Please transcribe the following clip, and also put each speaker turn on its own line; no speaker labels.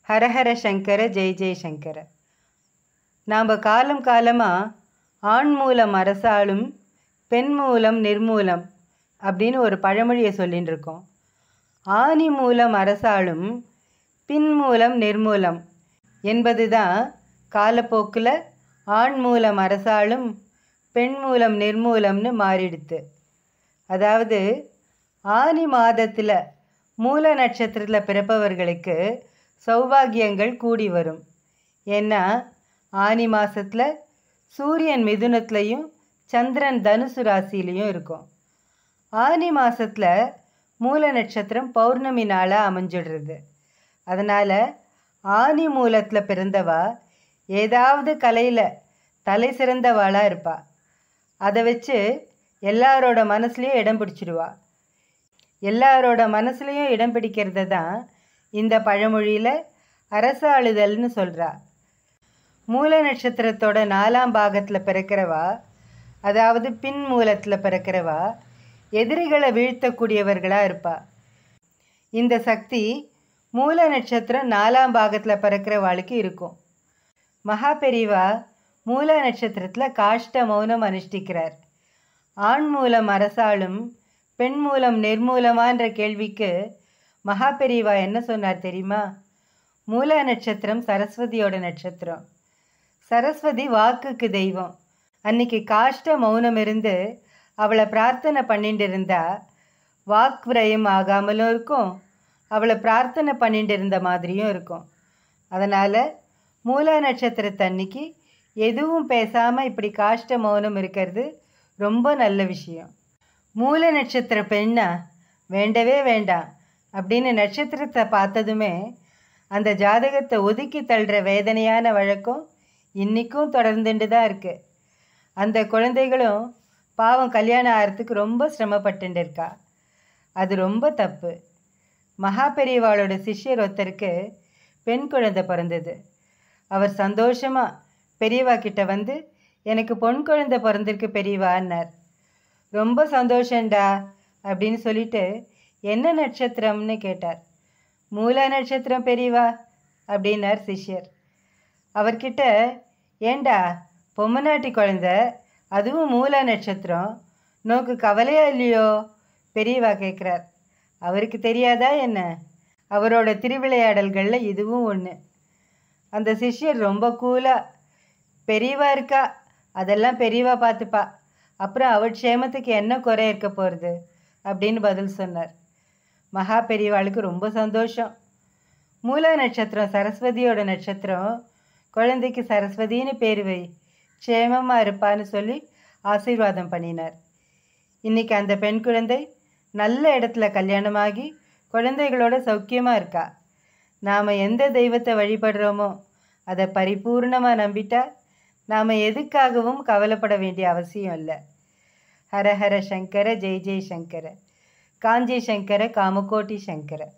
ஹரஹர சங்கர ஜெய் ஜெய் சங்கர. நாம் காலம் காலமாக ஆண் மூலம் அரசாளும் பெண் மூலம் நிர்மூலம் அப்படின்னு ஒரு பழமொழியை சொல்லின்னு இருக்கோம். ஆணி மூலம் அரசாளும் பின் மூலம் நிர்மூலம் என்பது தான் காலப்போக்கில் ஆண் மூலம் அரசாளும் பெண் மூலம் நிர்மூலம்னு மாறிடுது. அதாவது ஆனி மாதத்தில் மூல நட்சத்திரத்தில் பிறப்பவர்களுக்கு சௌபாகியங்கள் கூடி வரும். ஏன்னா ஆனி மாதத்தில் சூரியன் மிதுனத்துலேயும் சந்திரன் தனுசு ராசியிலையும் இருக்கும். ஆனி மாதத்தில் மூல நட்சத்திரம் பௌர்ணமி நாளாக அமைஞ்சிடுறது. அதனால் ஆனி மூலத்தில் பிறந்தவா ஏதாவது கலையில் தலை சிறந்தவாளாக இருப்பாள். அதை வச்சு எல்லாரோட மனசுலேயும் இடம் பிடிச்சிடுவா. எல்லாரோட மனசுலேயும் இடம் பிடிக்கிறது தான் இந்த பழமொழியில் அரசாளுதல்னு சொல்கிறா. மூல நட்சத்திரத்தோட 4ஆம் பாகத்தில் பிறக்கிறவா, அதாவது பின் மூலத்தில் பிறக்கிறவா எதிரிகளை வீழ்த்தக்கூடியவர்களாக இருப்பா. இந்த சக்தி மூல நட்சத்திரம் 4ஆம் பாகத்தில் பிறக்கிறவாளுக்கு இருக்கும். மகா பெரிவா மூல நட்சத்திரத்தில் காஷ்ட மௌனம் அனுஷ்டிக்கிறார். ஆண் மூலம் அரசாளும் பெண் மூலம் நிர்மூலமான்ற கேள்விக்கு மகா பெரிவா என்ன சொன்னார் தெரியுமா? மூல நட்சத்திரம் சரஸ்வதியோட நட்சத்திரம். சரஸ்வதி வாக்குக்கு தெய்வம். அன்னைக்கு காஷ்ட மௌனம் இருந்து அவளை பிரார்த்தனை பண்ணிட்டு இருந்தா வாக் விரயம் ஆகாமலும் இருக்கும், அவளை பிரார்த்தனை பண்ணிட்டு இருந்த மாதிரியும் இருக்கும். அதனால் மூல நட்சத்திரத்தன்னைக்கு எதுவும் பேசாமல் இப்படி காஷ்ட மௌனம் இருக்கிறது ரொம்ப நல்ல விஷயம். மூல நட்சத்திர பெண்ணா வேண்டவே வேண்டாம் அப்படின்னு நட்சத்திரத்தை பார்த்ததுமே அந்த ஜாதகத்தை ஒதுக்கி தள்ளுற வேதனையான வழக்கம் இன்றைக்கும் தொடர்ந்துட்டு தான் இருக்குது. அந்த குழந்தைகளும் பாவம் கல்யாணம் ஆகிறதுக்கு ரொம்ப சிரமப்பட்டு இருக்கா. அது ரொம்ப தப்பு. மகா பெரியவாளோட சிஷ்யர் ஒருத்தருக்கு பெண் குழந்தை பிறந்தது. அவர் சந்தோஷமாக பெரியவா கிட்ட வந்து எனக்கு பொன் குழந்தை பிறந்திருக்கு பெரியவான்னார். ரொம்ப சந்தோஷண்டா அப்படின்னு சொல்லிட்டு என்ன நட்சத்திரம்னு கேட்டார். மூல நட்சத்திரம் பெரியவா அப்படின்னார் சிஷ்யர். அவர்கிட்ட ஏண்டா பொம்மநாட்டி குழந்தை, அதுவும் மூல நட்சத்திரம், நோக்கு கவலையா இல்லையோ பெரியவா கேட்குறார். அவருக்கு தெரியாதா என்ன? அவரோட திருவிளையாடல்களில் இதுவும் ஒன்று. அந்த சிஷ்யர் ரொம்ப கூலாக பெரியவா இருக்கா, அதெல்லாம் பெரியவா பார்த்துப்பா, அப்புறம் அவள் க்ஷேமத்துக்கு என்ன குறை இருக்க போகிறது அப்படின்னு பதில் சொன்னார். மகா பெரியவாளுக்கு ரொம்ப சந்தோஷம். மூல நட்சத்திரம் சரஸ்வதியோட நட்சத்திரம், குழந்தைக்கு சரஸ்வதின்னு பேர் வை, க்ஷேமமாக இருப்பான்னு சொல்லி ஆசீர்வாதம் பண்ணினார். இன்றைக்கி அந்த பெண் குழந்தை நல்ல இடத்துல கல்யாணமாகி குழந்தைகளோட சௌக்கியமாக இருக்கா. நாம் எந்த தெய்வத்தை வழிபடுறோமோ அதை பரிபூர்ணமாக நம்பிட்டா நாம் எதுக்காகவும் கவலைப்பட வேண்டிய அவசியம் இல்லை. ஹரஹர சங்கர ஜெய் ஜெய் சங்கர. காஞ்சி சங்கர காமகோட்டி சங்கர.